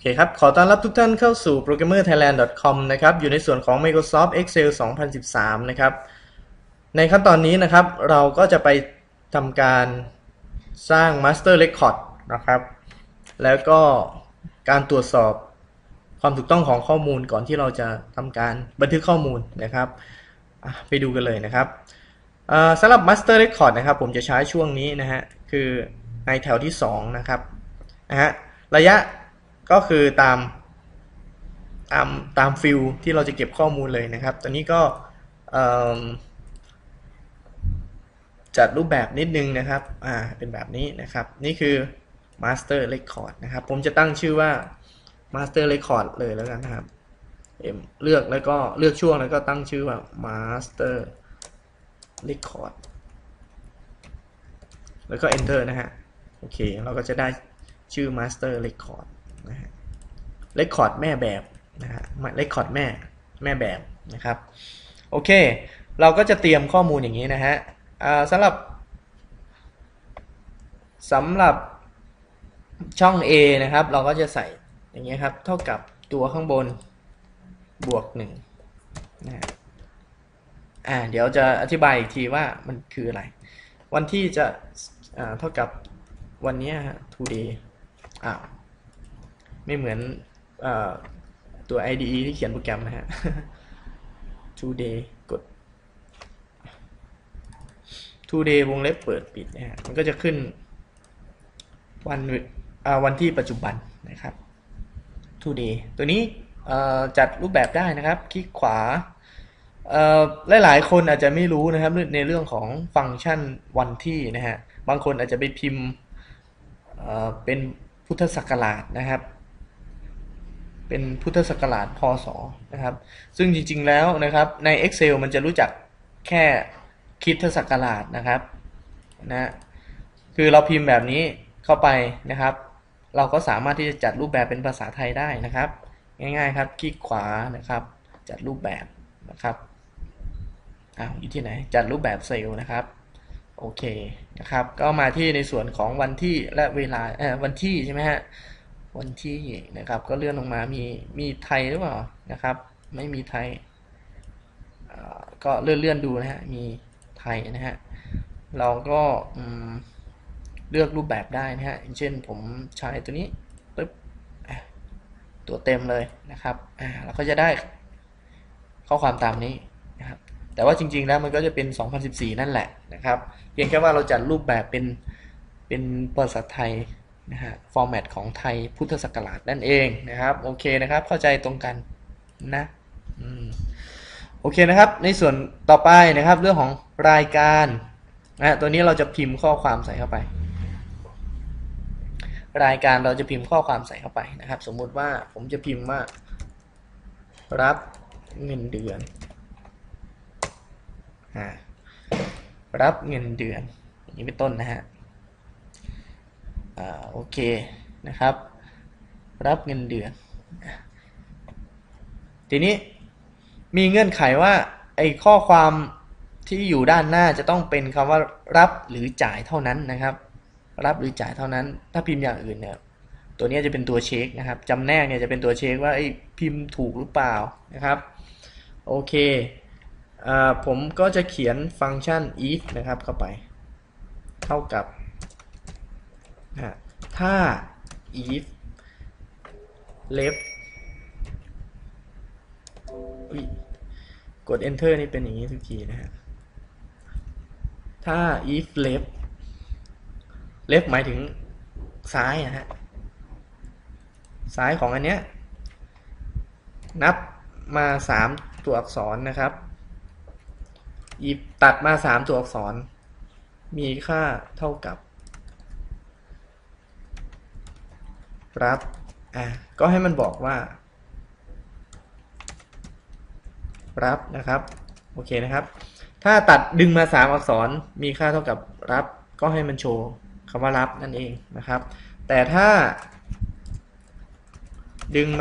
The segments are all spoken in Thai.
เคครับขอต้อนรับทุกท่านเข้าสู่ programmerthailand.com นะครับอยู่ในส่วนของ Microsoft Excel 2013 นะครับในขั้นตอนนี้นะครับเราก็จะไปทำการสร้าง Master Record นะครับแล้วก็การตรวจสอบความถูกต้องของข้อมูลก่อนที่เราจะทำการบันทึกข้อมูลนะครับไปดูกันเลยนะครับสำหรับ Master Record นะครับผมจะใช้ช่วงนี้นะฮะคือในแถวที่2นะครับระยะก็คือตามฟิลที่เราจะเก็บข้อมูลเลยนะครับตอนนี้ก็จัดรูปแบบนิดนึงนะครับเป็นแบบนี้นะครับนี่คือ Master Record นะครับผมจะตั้งชื่อว่า Master Record เลยแล้วกันนะครับเลือกแล้วก็เลือกช่วงแล้วก็ตั้งชื่อว่า Master Record แล้วก็ Enter นะฮะโอเคเราก็จะได้ชื่อ Master Record นะฮะ Record แม่แบบนะฮะ Record แม่แบบนะครับโอเคเราก็จะเตรียมข้อมูลอย่างนี้นะฮะสำหรับช่อง A นะครับเราก็จะใส่อย่างนี้ครับเท่ากับตัวข้างบนบวก1นะฮะเดี๋ยวจะอธิบายอีกทีว่ามันคืออะไรวันที่จะเท่ากับวันนี้ today ไม่เหมือนตัว IDE ที่เขียนโปรแกรมนะฮะ today กด today วงเล็บเปิดปิดนะฮะมันก็จะขึ้นวันที่ปัจจุบันนะครับ today ตัวนี้จัดรูปแบบได้นะครับคลิกขวาหลายๆคนอาจจะไม่รู้นะครับในเรื่องของฟังก์ชันวันที่นะฮะบางคนอาจจะไปพิมพ์เป็นพุทธศักราชนะครับเป็นพุทธศักราชพ.ศ.นะครับซึ่งจริงๆแล้วนะครับใน Excel มันจะรู้จักแค่คริสตศักราชนะครับนะคือเราพิมพ์แบบนี้เข้าไปนะครับเราก็สามารถที่จะจัดรูปแบบเป็นภาษาไทยได้นะครับง่ายๆครับคลิกขวานะครับจัดรูปแบบนะครับอยู่ที่ไหนจัดรูปแบบเซลล์นะครับโอเคนะครับก็มาที่ในส่วนของวันที่และเวลาวันที่ใช่ไหมฮะวันที่นะครับก็เลื่อนลงมามีไทยหรือเปล่านะครับไม่มีไทยก็เลื่อนดูนะฮะมีไทยนะฮะเราก็เลือกรูปแบบได้นะฮะอย่างเช่นผมใช้ตัวนี้ปึ๊บตัวเต็มเลยนะครับเราก็จะได้ข้อความตามนี้นะครับแต่ว่าจริงๆแล้วมันก็จะเป็น2014นั่นแหละนะครับเพียงแค่ว่าเราจัดรูปแบบเป็นภาษาไทยนะฮะฟอร์แมตของไทยพุทธศักราชนั่นเองนะครับโอเคนะครับเข้าใจตรงกันนะโอเคนะครับในส่วนต่อไปนะครับเรื่องของรายการตัวนี้เราจะพิมพ์ข้อความใส่เข้าไปรายการเราจะพิมพ์ข้อความใส่เข้าไปนะครับสมมุติว่าผมจะพิมพ์ว่ารับเงินเดือนรับเงินเดือนอย่างนี้เป็นต้นนะฮะโอเคนะครับรับเงินเดือนทีนี้มีเงื่อนไขว่าไอ้ข้อความที่อยู่ด้านหน้าจะต้องเป็นคำว่ารับหรือจ่ายเท่านั้นนะครับรับหรือจ่ายเท่านั้นถ้าพิมพ์อย่างอื่นเนี่ยตัวนี้จะเป็นตัวเช็คนะครับจำแนกเนี่ยจะเป็นตัวเช็คว่าพิมพ์ถูกหรือเปล่านะครับโอเคผมก็จะเขียนฟังก์ชัน if นะครับเข้าไปเท่ากับถ้า if left กด enter นี่เป็นอย่างนี้ทุกทีนะฮะถ้า if left หมายถึงซ้ายนะฮะซ้ายของอันเนี้ยนับมา3ตัวอักษรนะครับif ตัดมา3ตัวอักษรมีค่าเท่ากับรับก็ให้มันบอกว่ารับนะครับโอเคนะครับถ้าตัดดึงมา3อักษรมีค่าเท่ากับรับก็ให้มันโชว์คำว่ารับนั่นเองนะครับแต่ถ้าดึง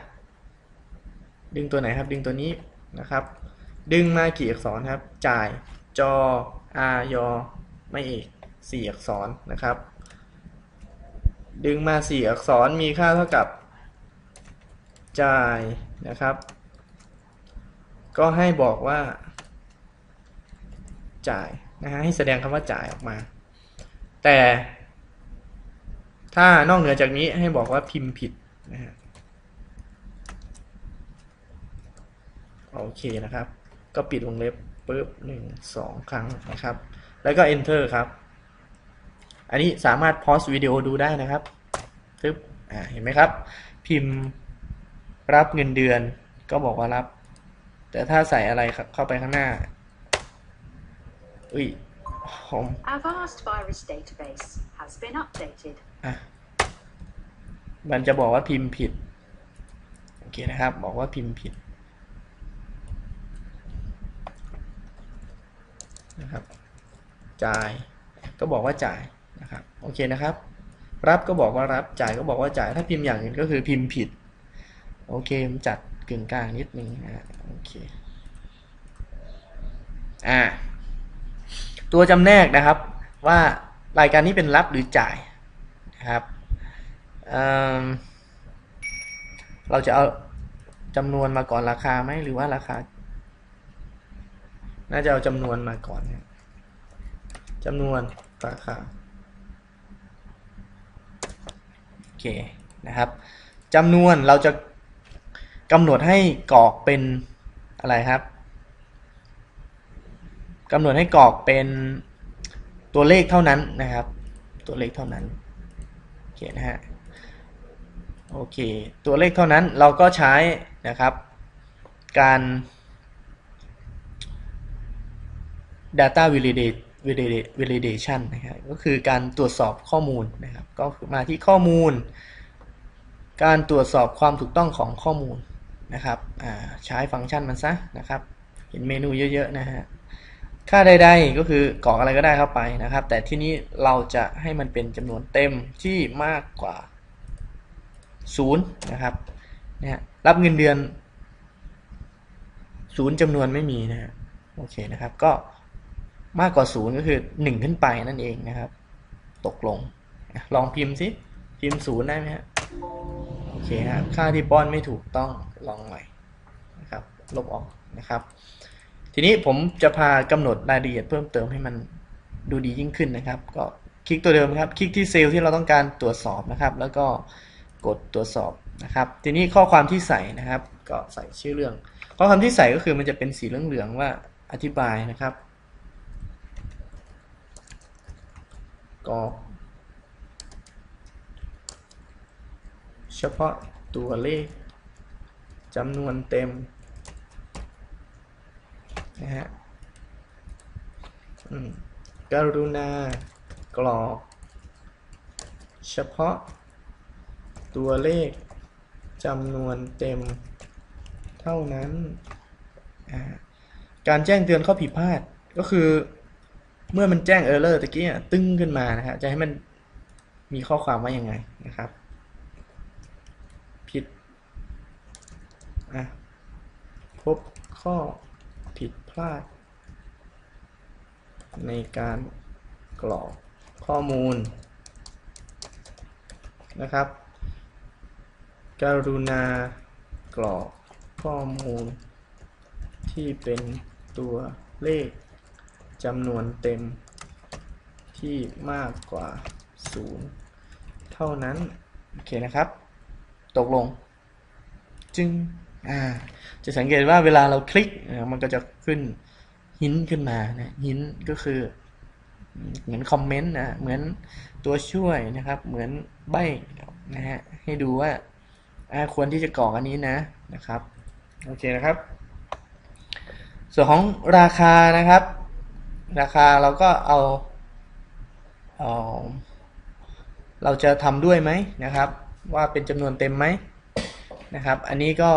ตัวไหนครับดึงตัวนี้นะครับดึงมากี่อักษรครับจ่ายจอยไม่เอก4อักษรนะครับดึงมา4อักษรมีค่าเท่ากับจ่ายนะครับก็ให้บอกว่าจ่ายนะฮะให้แสดงคำว่าจ่ายออกมาแต่ถ้านอกเหนือจากนี้ให้บอกว่าพิมพ์ผิดนะฮะโอเคนะครับก็ปิดวงเล็บปุ๊บ1 2 ครั้งนะครับแล้วก็ enter ครับอันนี้สามารถพอสวิดีโอดูได้นะครับปึ๊บเห็นไหมครับพิมพ์รับเงินเดือนก็บอกว่ารับแต่ถ้าใส่อะไรเข้าไปข้างหน้า Avast virus database has been updated มันจะบอกว่าพิมพ์ผิดโอเคนะครับบอกว่าพิมพ์ผิดนะครับจ่ายก็บอกว่าจ่ายนะครับโอเคนะครับรับก็บอกว่ารับจ่ายก็บอกว่าจ่ายถ้าพิมพ์อย่างอื่นก็คือพิมพ์ผิดโอเคผมจัดกึ่งกลางนิดนึงโอเคตัวจำแนกนะครับว่ารายการนี้เป็นรับหรือจ่ายนะครับเราจะเอาจำนวนมาก่อนราคาไหมหรือว่าราคาน่าจะเอาจำนวนมาก่อนจำนวนราคาโอเคนะครับจำนวนเราจะกำหนดให้กรอกเป็นอะไรครับกำหนดให้กรอกเป็นตัวเลขเท่านั้นนะครับตัวเลขเท่านั้นโอเคนะฮะโอเคตัวเลขเท่านั้นเราก็ใช้นะครับการ data validation นะครับก็คือการตรวจสอบข้อมูลนะครับก็คือมาที่ข้อมูลการตรวจสอบความถูกต้องของข้อมูลนะครับใช้ฟังก์ชันมันซะนะครับเห็นเมนูเยอะๆนะฮะค่าใดๆก็คือกรอกอะไรก็ได้เข้าไปนะครับแต่ที่นี้เราจะให้มันเป็นจำนวนเต็มที่มากกว่า0นะครับเนี่ยรับเงินเดือน0จำนวนไม่มีนะฮะโอเคนะครับก็มากกว่า0ก็คือ1ขึ้นไปนั่นเองนะครับตกลงลองพิมพ์สิพิมพ์0ได้ไหมฮะโอเคฮะค่าที่ป้อนไม่ถูกต้องลองใหม่นะครับลบออกนะครับทีนี้ผมจะพากำหนดรายละเอียดเพิ่มเติมให้มันดูดียิ่งขึ้นนะครับก็คลิกตัวเดิมครับคลิกที่เซลล์ที่เราต้องการตรวจสอบนะครับแล้วก็กดตรวจสอบนะครับทีนี้ข้อความที่ใส่นะครับก็ใส่ชื่อเรื่องข้อความที่ใส่ก็คือมันจะเป็นสีเหลืองๆว่าอธิบายนะครับก็เฉพาะตัวเลขจำนวนเต็มนะฮะกรุณากรอกเฉพาะตัวเลขจำนวนเต็มเท่านั้นการแจ้งเตือนข้อผิดพลาดก็คือเมื่อมันแจ้ง error ตะกี้ตึ้งขึ้นมานะฮะจะให้มันมีข้อความว่ายังไงนะครับผิดพบข้อผิดพลาดในการกรอกข้อมูลนะครับกรุณากรอกข้อมูลที่เป็นตัวเลขจำนวนเต็มที่มากกว่า0เท่านั้นโอเคนะครับตกลงจึงจะสังเกตว่าเวลาเราคลิกมันก็จะขึ้นหินขึ้นมานะหินก็คือเหมือนคอมเมนต์นะเหมือนตัวช่วยนะครับเหมือนใบ้นะฮะให้ดูว่าควรที่จะกรอกอันนี้นะครับโอเคนะครับส่วนของราคานะครับราคาเราก็เอาเราจะทำด้วยไหมนะครับว่าเป็นจำนวนเต็มไหมนะครับอันนี้ก็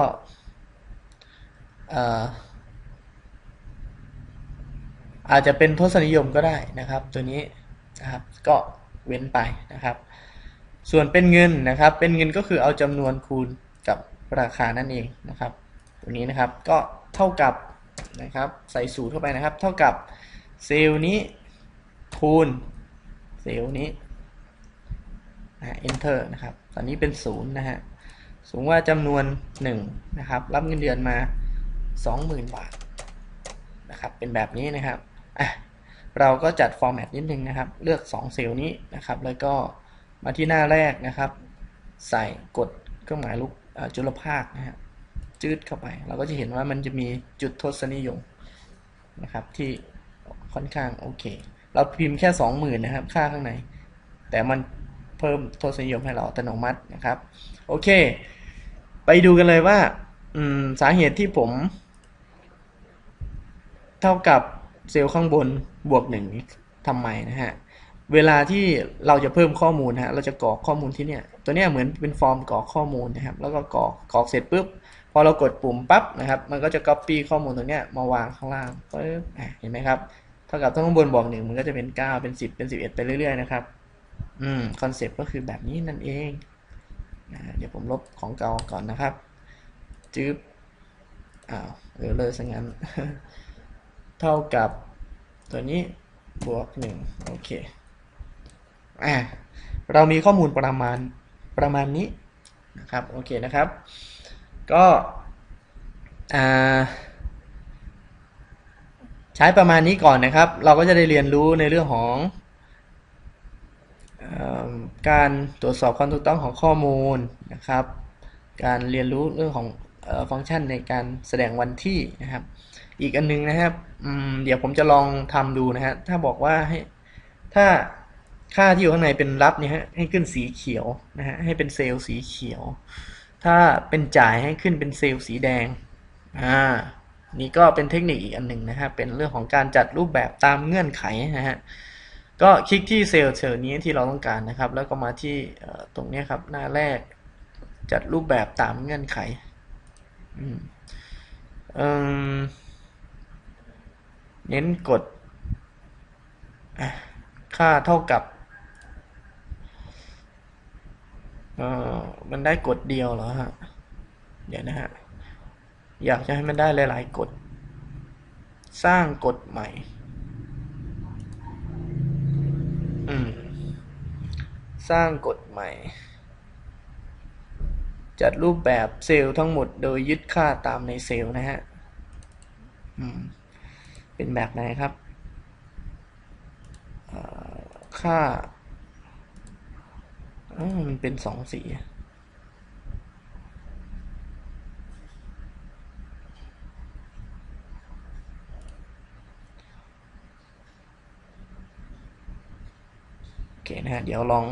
อาจจะเป็นทศนิยมก็ได้นะครับตัวนี้นะครับก็เว้นไปนะครับส่วนเป็นเงินนะครับเป็นเงินก็คือเอาจำนวนคูณกับราคานั่นเองนะครับตัวนี้นะครับก็เท่ากับนะครับใส่สูตรเข้าไปนะครับเท่ากับเซลล์นี้คูณเซลล์นี้enter นะครับตอนนี้เป็น0นะฮะสมมติว่าจำนวน1นะครับรับเงินเดือนมา 20,000 บาทนะครับเป็นแบบนี้นะครับเราก็จัดฟอร์แมตนิดนึงนะครับเลือก2เซลล์นี้นะครับแล้วก็มาที่หน้าแรกนะครับใส่กดเครื่องหมายลูกจุลภาคนะฮะจืดเข้าไปเราก็จะเห็นว่ามันจะมีจุดทศนิยมนะครับที่ค่อนข้างโอเคเราพิมพ์แค่ 20,000 นะครับค่าข้างในแต่มันเพิ่มทศนิยมให้เราอัตโนมัตินะครับโอเคไปดูกันเลยว่าสาเหตุที่ผมเท่ากับเซลล์ข้างบนบวก1ทำไมนะฮะเวลาที่เราจะเพิ่มข้อมูลนะฮะเราจะกรอกข้อมูลที่เนี่ยตัวเนี้ยเหมือนเป็นฟอร์มกรอกข้อมูลนะครับแล้วก็กรอกเสร็จปุ๊บพอเรากดปุ่มปั๊บนะครับมันก็จะ copy ข้อมูลตรงเนี้ยมาวางข้างล่างปึ๊บเห็นไหมครับเท่ากับข้างบนบวก1มันก็จะเป็น9เป็น10เป็น11ไปเรื่อยๆนะครับคอนเซ็ปต์ก็คือแบบนี้นั่นเองเดี๋ยวผมลบของเก่าก่อนนะครับจื๊บเลยซะงั้น เท่ากับตัวนี้บวก1โอเคเรามีข้อมูลประมาณนี้นะครับโอเคนะครับก็ใช้ประมาณนี้ก่อนนะครับเราก็จะได้เรียนรู้ในเรื่องของการตรวจสอบความถูกต้องของข้อมูลนะครับการเรียนรู้เรื่องของฟังก์ชันในการแสดงวันที่นะครับอีกอันนึงนะครับเดี๋ยวผมจะลองทำดูนะฮะถ้าบอกว่าถ้าค่าที่อยู่ข้างในเป็นรับเนี่ยฮะให้ขึ้นสีเขียวนะฮะให้เป็นเซลล์สีเขียวถ้าเป็นจ่ายให้ขึ้นเป็นเซลล์สีแดงนี่ก็เป็นเทคนิคอีกอันหนึ่งนะครับเป็นเรื่องของการจัดรูปแบบตามเงื่อนไขนะฮะก็คลิกที่เซลล์นี้ที่เราต้องการนะครับแล้วก็มาที่ตรงนี้ครับหน้าแรกจัดรูปแบบตามเงื่อนไขเน้นกดค่าเท่ากับมันได้กดเดียวเหรอฮะเดี๋ยวนะฮะอยากจะให้มันได้หลายๆกดสร้างกฎใหม่สร้างกฎใหม่จัดรูปแบบเซลล์ทั้งหมดโดยยึดค่าตามในเซลล์นะฮะเป็นแบบไหนครับค่ามันเป็น2 สีโอเคนะฮะเดี๋ยวลอง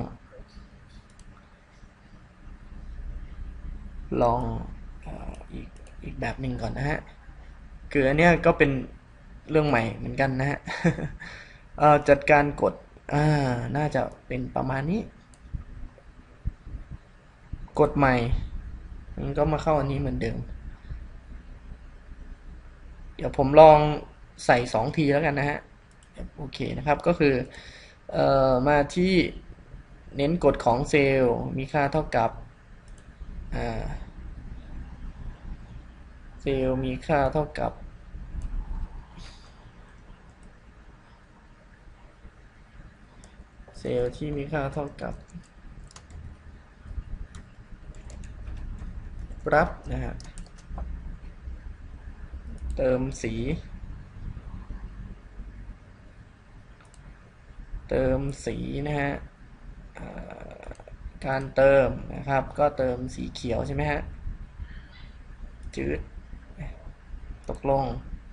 อีกแบบหนึ่งก่อนนะฮะคืออันเนี้ยก็เป็นเรื่องใหม่เหมือนกันนะฮะจัดการกดน่าจะเป็นประมาณนี้กดใหม่มันก็มาเข้าอันนี้เหมือนเดิมเดี๋ยวผมลองใส่2 ทีแล้วกันนะฮะโอเคนะครับก็คือมาที่เน้นกฎของเซลล์มีค่าเท่ากับเซลล์มีค่าเท่ากับเซลล์ที่มีค่าเท่ากับรับนะฮะเติมสีนะฮะการเติมนะครับก็เติมสีเขียวใช่ไหมฮะจืดตกลง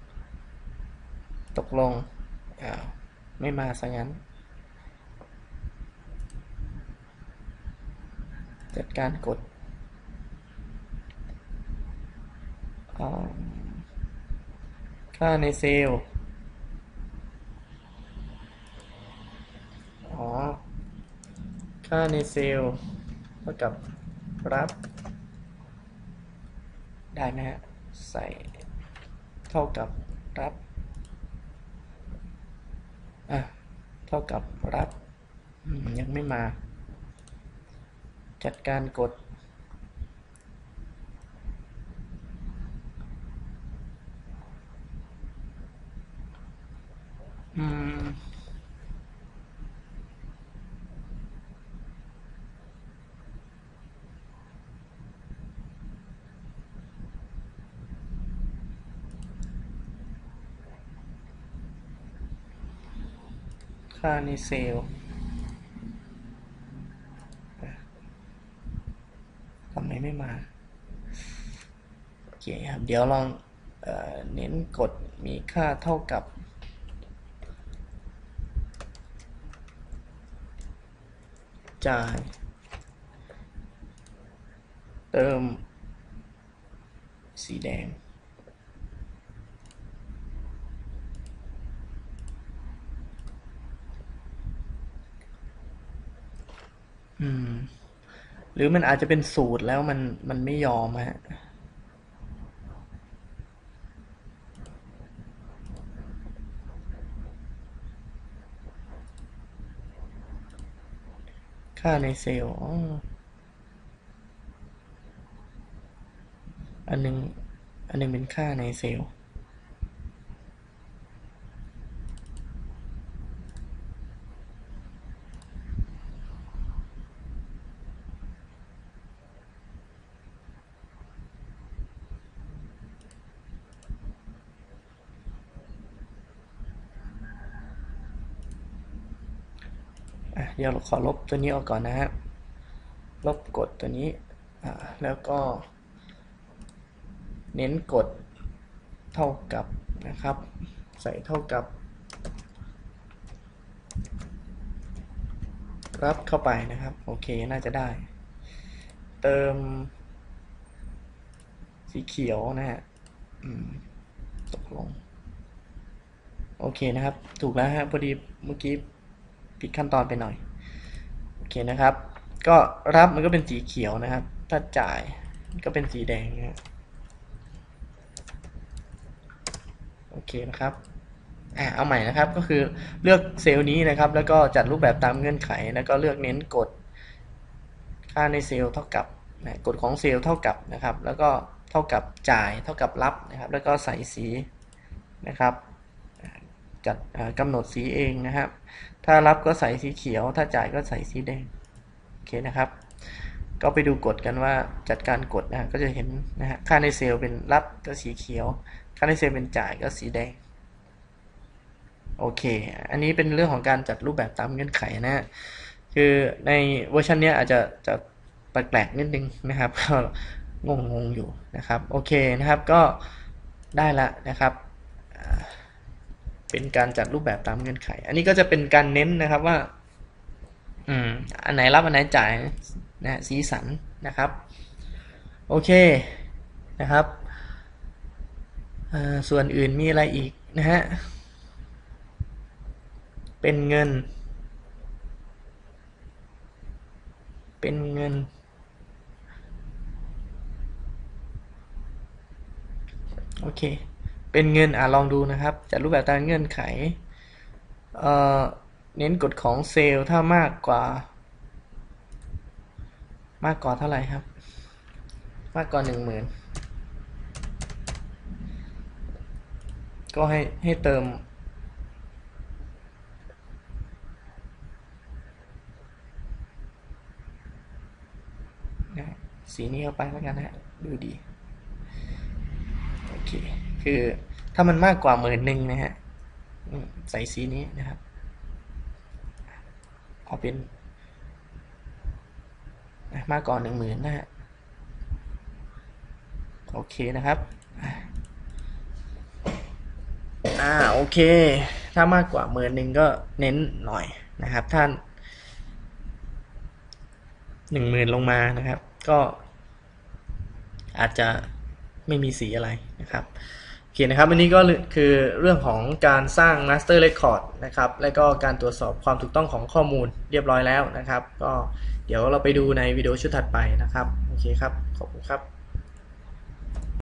ไม่มาซะงั้นจัดการกดค่าในเซลล์ค่าในเซลล์เท่ากับรับได้ไหมฮะใส่เท่ากับรับเท่ากับรับยังไม่มาจัดการกดค่าในเซลล์ทำไมไม่มาโอเคครับเดี๋ยวลองเน้นกดมีค่าเท่ากับจ่ายเติมสีแดงหรือมันอาจจะเป็นสูตรแล้วมันไม่ยอมฮะค่าในเซลล์อันนึงเป็นค่าในเซลล์เดี๋ยวเราขอลบตัวนี้ออกก่อนนะฮะลบกดตัวนี้แล้วก็เน้นกดเท่ากับนะครับใส่เท่ากับรับเข้าไปนะครับโอเคน่าจะได้เติมสีเขียวนะฮะตกลงโอเคนะครับถูกแล้วฮะพอดีเมื่อกี้ผิดขั้นตอนไปหน่อยโอเคนะครับก็รับมันก็เป็นสีเขียวนะครับถ้าจ่ายก็เป็นสีแดงนะโอเคนะครับเอาใหม่นะครับก็คือเลือกเซลล์นี้นะครับแล้วก็จัดรูปแบบตามเงื่อนไขแล้วก็เลือกเน้นกดค่าในเซลล์เท่ากับกฎของเซลล์เท่ากับนะครับแล้วก็เท่ากับจ่ายเท่ากับรับนะครับแล้วก็ใส่สีนะครับจัดกำหนดสีเองนะครับถ้ารับก็ใส่สีเขียวถ้าจ่ายก็ใส่สีแดงโอเคนะครับก็ไปดูกฎกันว่าจัดการกฎนะก็จะเห็นนะฮะค่าในเซลล์เป็นรับก็สีเขียวค่าในเซลล์เป็นจ่ายก็สีแดงโอเคอันนี้เป็นเรื่องของการจัดรูปแบบตามเงื่อนไขนะคือในเวอร์ชันนี้อาจจะแปลกๆนิดนึงนะครับก็งงอยู่นะครับโอเคนะครับก็ได้ละนะครับเป็นการจัดรูปแบบตามเงื่อนไขอันนี้ก็จะเป็นการเน้นนะครับว่าอันไหนรับอันไหนจ่ายนะสีสันนะครับโอเคนะครับส่วนอื่นมีอะไรอีกนะฮะเป็นเงินโอเคเป็นเงินลองดูนะครับจัดรูปแบบตามเงื่อนไขเน้นกฎของเซลล์ถ้ามากกว่าเท่าไหร่ครับมากกว่า 10,000 ก็ให้เติมสีนี้เข้าไปแล้วกันนะดูดีโอเคคือถ้ามันมากกว่า10,000นะฮะใส่สีนี้นะครับเอาเป็นมากกว่า10,000นะฮะโอเคนะครับโอเคถ้ามากกว่า10,000ก็เน้นหน่อยนะครับถ้า10,000ลงมานะครับก็อาจจะไม่มีสีอะไรนะครับโอเคนะครับอันนี้ก็คือเรื่องของการสร้าง Master Record นะครับและก็การตรวจสอบความถูกต้องของข้อมูลเรียบร้อยแล้วนะครับก็เดี๋ยวเราไปดูในวิดีโอชุดถัดไปนะครับโอเคครับขอบคุณครับ